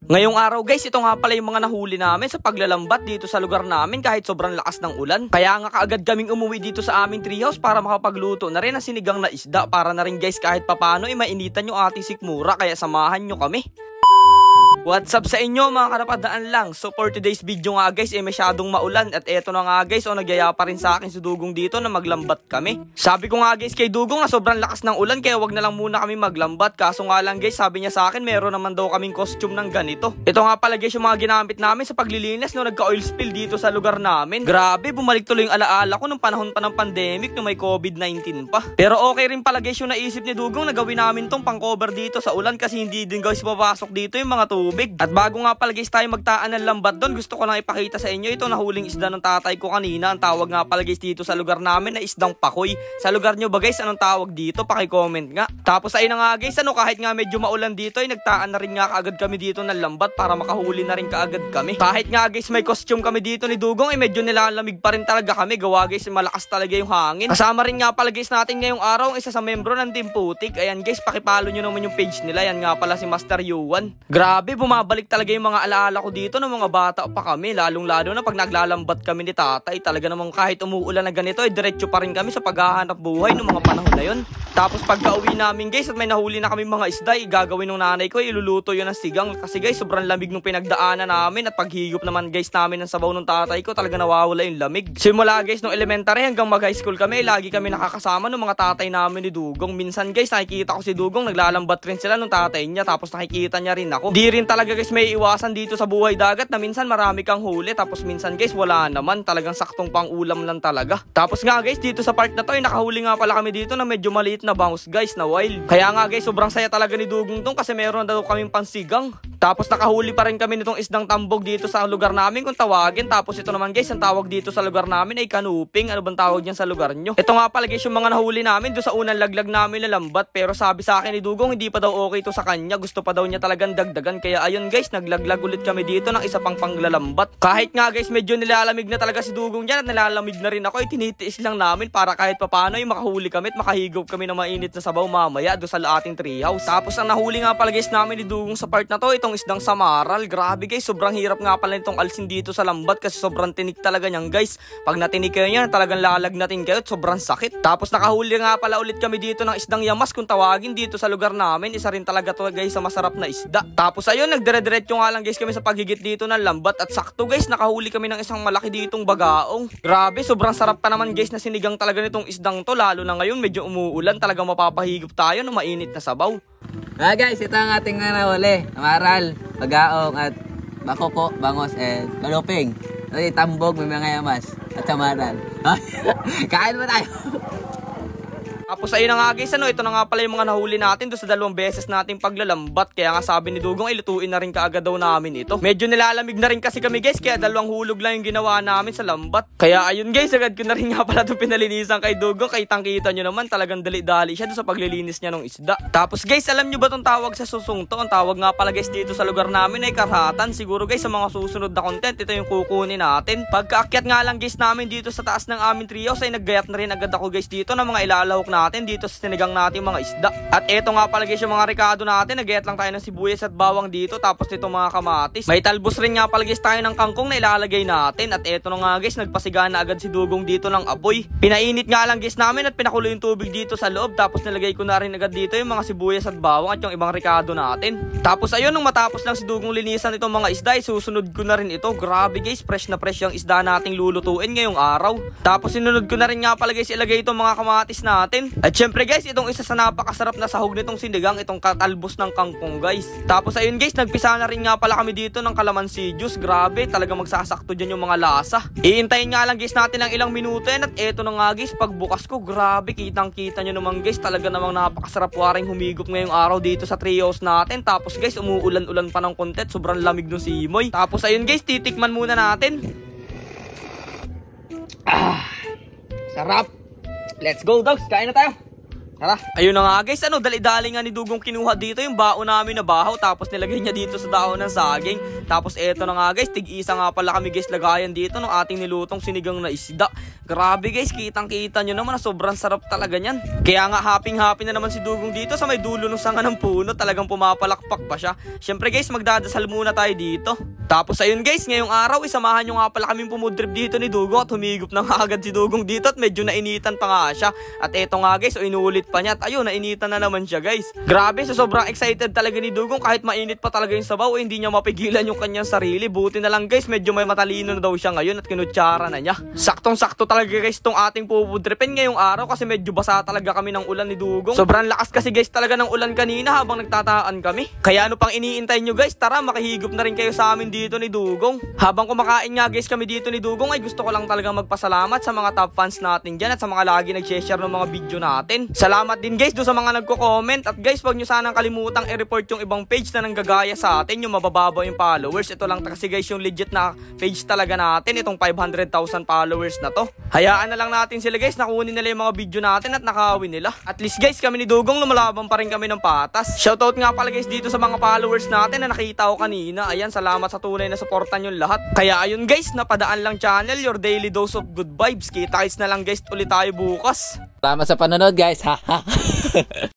Ngayong araw guys, ito nga pala yung mga nahuli namin sa paglalambat dito sa lugar namin kahit sobrang lakas ng ulan. Kaya nga kaagad kaming umuwi dito sa aming treehouse para makapagluto na rin ng sinigang na isda para na rin guys kahit papano mainitan yung ating sikmura, kaya samahan nyo kami. What's up sa inyo mga karapadaan lang? So for today's video nga guys masyadong maulan at eto na nga guys nagyaya pa rin sa akin si Dugong dito na maglambat kami. Sabi ko nga guys kay Dugong na sobrang lakas ng ulan kaya wag na lang muna kami maglambat, kaso nga lang guys sabi niya sa akin meron naman daw kaming costume ng ganito. Ito nga pala guys yung mga ginamit namin sa paglilinis no nagka-oil spill dito sa lugar namin. Grabe, bumalik tuloy yung alaala ko nung panahon pa ng pandemic nung may COVID-19 pa. Pero okay rin pala guys yung naisip ni Dugong na gawin namin tong pang-cover dito sa ulan kasi hindi din guys papasok dito yung mga tubig. At bago nga pala guys tayo magtaan ng lambat doon, gusto ko lang ipakita sa inyo ito nahuling isda ng tatay ko kanina. Ang tawag nga pala guys dito sa lugar namin na isdang pakoy. Sa lugar nyo ba guys anong tawag dito? Paki-comment nga. Tapos ayun na nga guys kahit nga medyo maulan dito nagtaan na rin nga kaagad kami dito ng lambat para makahuli na rin kaagad kami. Kahit nga guys may costume kami dito ni Dugong medyo nilalamig pa rin talaga kami gawa guys malakas talaga yung hangin. Kasama rin nga pala guys natin ngayong araw isa sa membro ng Team Putik. Ayan guys, pakipalo nyo naman yung page nila. Yan nga pala si Master Yuan. Grabe, bumabalik talaga yung mga alaala ko dito ng mga bata pa kami, lalong-lalo na pag naglalambat kami ni tatay. Talaga namang kahit umuulan na ganito diretso pa rin kami sa paghahanap buhay ng mga panahon na yun. Tapos pagka-uwi namin guys at may nahuli na kami mga isda, gagawin ng nanay ko iluluto yun ng sigang kasi guys sobrang lamig nung pinagdaanan namin at paghigop naman guys namin ng sabaw ng tatay ko talaga nawawala yung lamig. Simula guys nung elementary hanggang mag high school kami, lagi kami nakakasama ng mga tatay namin ni Dugong. Minsan guys nakikita ko si Dugong naglalambat rin sila nung tatay niya, tapos nakikita niya rin ako. Di rin talaga guys may iwasan dito sa buhay dagat na minsan marami kang huli tapos minsan guys wala naman, talagang saktong pang ulam lang talaga. Tapos nga guys dito sa part na to nakahuli nga pala kami dito na medyo maliit na bangus guys na wild. Kaya nga guys sobrang saya talaga ni Dugong tong kasi meron daw kaming pansigang. Tapos nakahuli pa rin kami nitong isdang tambog dito sa lugar namin kung tawagin. Tapos ito naman guys ang tawag dito sa lugar namin ay kanuping. Ano bang tawag niyan sa lugar nyo? Ito nga pala guys yung mga nahuli namin doon sa unang laglag namin na lambat, pero sabi sa akin ni Dugong hindi pa daw okay to sa kanya, gusto pa daw niya talagang dagdagan. Kaya ayun guys naglaglag ulit kami dito ng isa pang panglalambat. Kahit nga guys medyo nilalamig na talaga si Dugong dyan at nilalamig na rin ako, tinitiis lang namin para kahit papano makahuli kami at makahigop kami ng mainit na sabaw mamaya doon sa ating treehouse. Tapos ang nahuli nga pala guys namin ni Dugong sa part na to itong isdang samaral. Grabe guys sobrang hirap nga pala nitong alsin dito sa lambat kasi sobrang tinik talaga niyan guys. Pag natinik kayo niyan talagang lalagnatin kayo at sobrang sakit. Tapos nakahuli nga pala ulit kami dito ng isdang yamas kung tawagin dito sa lugar namin. Isa rin talaga to guys sa masarap na isda. Tapos ayun nagdire-diretso nga lang guys kami sa paghigit dito ng lambat at sakto guys nakahuli kami ng isang malaki ditong bagaong. Grabe sobrang sarap pa naman guys na sinigang talaga nitong isdang to, lalo na ngayon medyo umuulan, talagang mapapahigop tayo ng mainit na sabaw. Guys, ito ang ating nahuli. Amaral, bagaong at bakoko, bangos, and kaluping. Tambog, may mga yamas at samaral. Kain ba tayo? Tapos ayun na nga guys, ito na nga pala yung mga nahuli natin doon sa 2 beses nating paglalambat. Kaya nga sabi ni Dugong lutuin na rin kaagad daw namin ito. Medyo nilalamig na rin kasi kami guys, kaya 2 hulog lang yung ginawa namin sa lambat. Kaya ayun guys, agad ko na rin nga pala itong pinalinisan kay Dugong. Kitang-kita nyo naman talagang dali-dali siya doon sa paglilinis niya ng isda. Tapos guys, alam nyo ba itong tawag sa susong to? Ang tawag nga pala guys dito sa lugar namin ay karhatan. Siguro guys sa mga susunod na content ito yung kukunin natin. Pagkaakyat nga lang guys namin dito sa taas ng aming treehouse ay naggayat na rin agad ako guys dito ng mga ilalahok natin dito sa sinigang natin mga isda. At eto nga pala guys yung mga rekado natin, nag-get lang tayo ng sibuyas at bawang dito, tapos ito mga kamatis. May talbos rin nga pala guys tayo ng kangkong na ilalagay natin. At eto na nga guys nagpasiga na agad si Dugong dito ng apoy. Pinainit nga lang guys namin at pinakulo yung tubig dito sa loob, tapos nilagay ko na rin agad dito yung mga sibuyas at bawang at yung ibang rekado natin. Tapos ayun nung matapos lang si Dugong linisan itong mga isda susunod ko na rin ito. Grabe guys, fresh na fresh yung isda nating lulutuin ngayong araw. Tapos sinunod ko na rin nga pala guys ilagay itong mga kamatis natin. At syempre guys, itong isa sa napakasarap na sahog nitong sinigang, itong katalbos ng kangkong guys. Tapos ayun guys, nagpisa na rin nga pala kami dito ng kalamansi juice. Grabe, talaga magsasakto dyan yung mga lasa. Iintayin nga lang guys natin ng ilang minuto yan. At eto na nga guys, pagbukas ko, grabe, kitang-kita nyo naman guys, talaga namang napakasarap waring humigop ngayong araw dito sa treehouse natin. Tapos guys, umuulan-ulan pa ng kontet, sobrang lamig ng simoy. Tapos ayun guys, titikman muna natin. Sarap. Let's go dogs, kain na tayo. Tara. Ayun na nga guys, dali-dali nga ni Dugong kinuha dito yung baon namin na bahaw, tapos nilagay niya dito sa daon ng saging. Tapos eto na nga guys, tig-isa nga pala kami guys lagayan dito ng ating nilutong sinigang na isda. Grabe guys, kitang-kita nyo naman na sobrang sarap talaga niyan. Kaya nga happy na naman si Dugong dito sa may dulo ng sanga ng puno, talagang pumapalakpak pa siya. Syempre guys, magdadasal muna tayo dito. Tapos ayun guys, ngayong araw isamahan nyo nga pala kaming pumudrip dito ni Dugong at humigop na nga agad si Dugong dito at medyo nainitan pa nga siya. At eto nga guys, inuulit pa niya at ayun, nainitan na naman siya guys. Grabe, sobrang excited talaga ni Dugong, kahit mainit pa talaga yung sabaw, hindi niya mapigilan yung kanyang sarili. Buti na lang guys, medyo may matalino na daw siya ngayon at kinutsara na niya. Saktong-sakto talaga guys tong ating pupudripin ngayong araw kasi medyo basa talaga kami ng ulan ni Dugong. Sobrang lakas kasi guys talaga ng ulan kanina habang nagtataan kami. Kaya ano pang iniintay nyo guys, tara makihigop na rin kayo sa amin dito ni Dugong. Habang kumakain nga guys kami dito ni Dugong, ay gusto ko lang talaga magpasalamat sa mga top fans natin dyan at sa mga lagi nag-share ng mga video natin. Salamat din guys doon sa mga nagko-comment. At guys, wag nyo sanang kalimutang i-report yung ibang page na nanggagaya sa atin, yung mabababa yung followers. Ito lang kasi guys yung legit na page talaga natin, itong 500,000 followers na to. Hayaan na lang natin sila guys, nakunin nila yung mga video natin at nakawin nila. At least guys, kami ni Dugong lumalaban pa rin kami ng patas. Shoutout nga pala guys dito sa mga followers natin na nakita ko kanina. Ayan, salamat sa tunay na suportan yung lahat. Kaya ayun guys, napadaan lang channel, your daily dose of good vibes. Kita guys na lang guys, ulit tayo bukas. Salamat sa panonood guys. Ha.